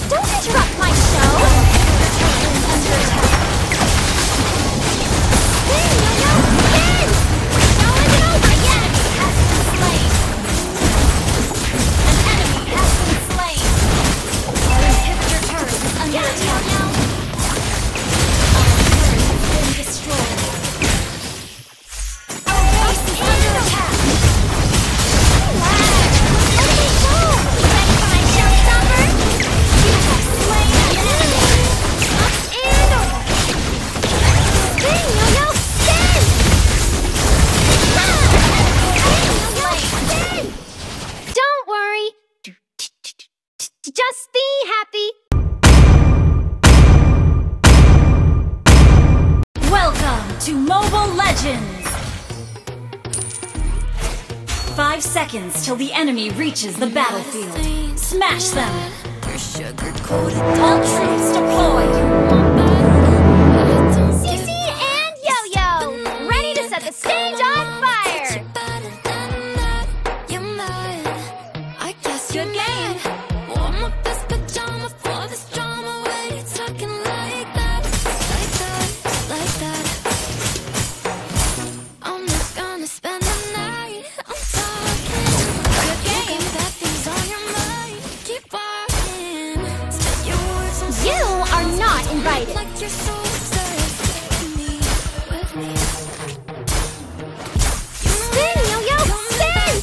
Don't interrupt my show! Under attack. Spin, yo-yo! Spin! No, isn't over yet! Has been slain. An enemy has been slain. Our inhibitor turret is under attack. Our turret has been destroyed. Our base is under attack. Relax! Let me go! Ready for my showstopper? You have slain an enemy. Up and over. Spin, yo-yo! Spin! Spin, yo-yo! Spin! Don't worry. Just be happy. Welcome to Mobile Legends! 5 seconds till the enemy reaches the battlefield. Smash them! All troops deployed! Cece and Yo-Yo, ready to set the stage on fire. Good game! You are not invited. Spin, Yo-Yo, spin!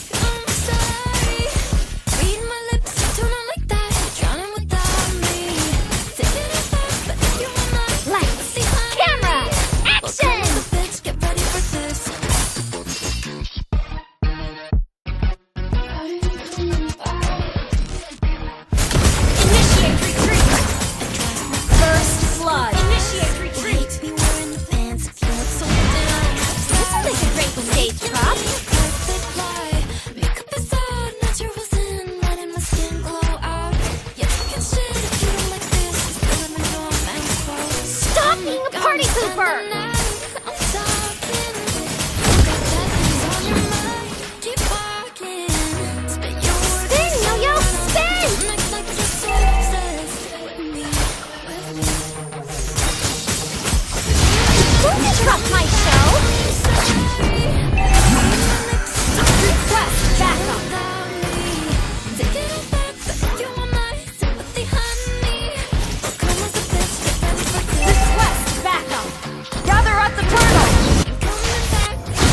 Lights, camera, action! Initiate retreat! First blood! Initiate retreat! This is like a great stage prop. Stop being a party pooper! Spin, Yo-Yo, spin! Don't interrupt my show! Request backup! Request backup! Gather at the turtle!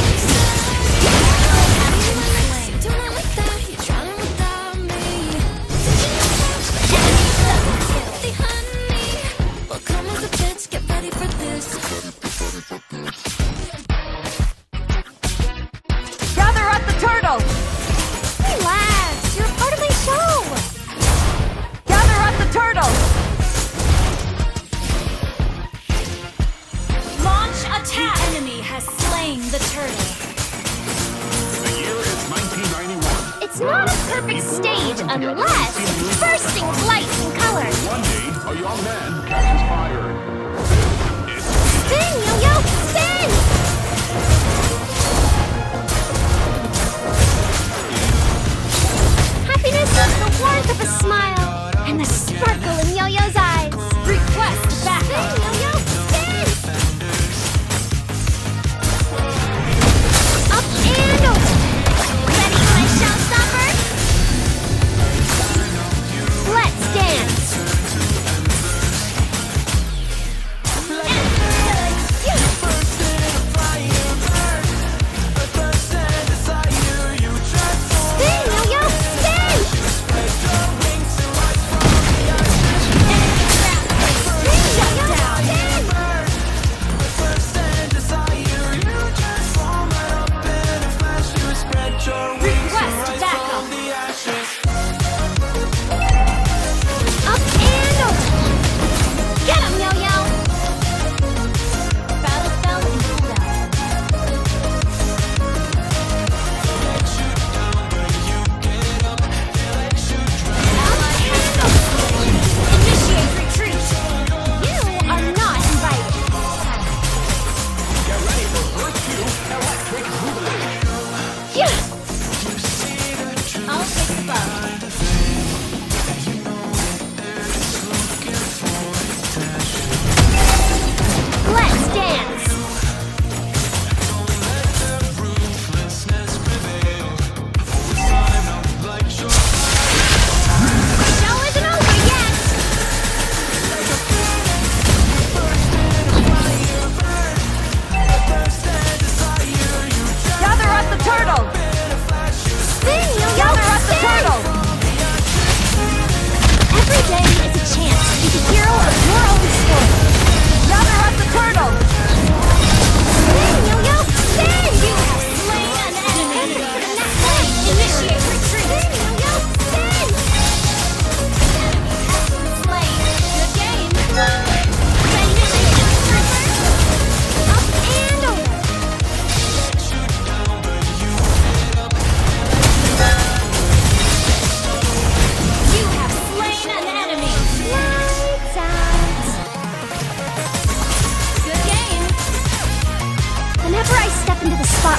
Gather at the turtle! Relax, you're part of my show! Gather at the turtle! Launch attack! The enemy has slain the turtle. The year is 1991. It's not a perfect stage unless it's bursting with lights and colors. One day, a young man catches fire. Spin, Yo-Yo, spin! Happiness is the warmth of a smile and the sparkle in Yo-Yo's eyes. Request backup! Spin, Yo-Yo, spin! Up and over. Ready for my showstopper? Let's dance.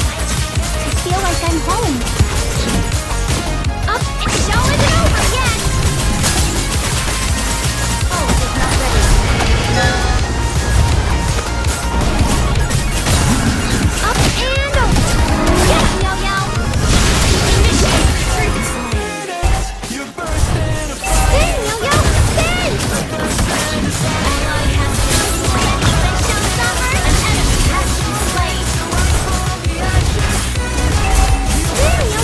I feel like I'm home. Up, and show isn't over yet. Oh, it's not ready. Up and over. Get him, Yo-Yo. Initiate retreat. Spin, Yo-Yo, spin. Ally has been slain. Showstopper. An enemy has been slain. Spin, Yo-Yo.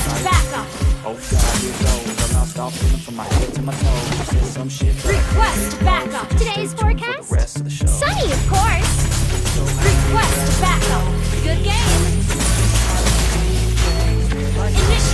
backup. Oh God, here goes. I lost all feeling from my head to my toes. I said some shit. Request backup. Today's forecast? Rest of the show. Sunny, of course. Request backup. Good game. Initiate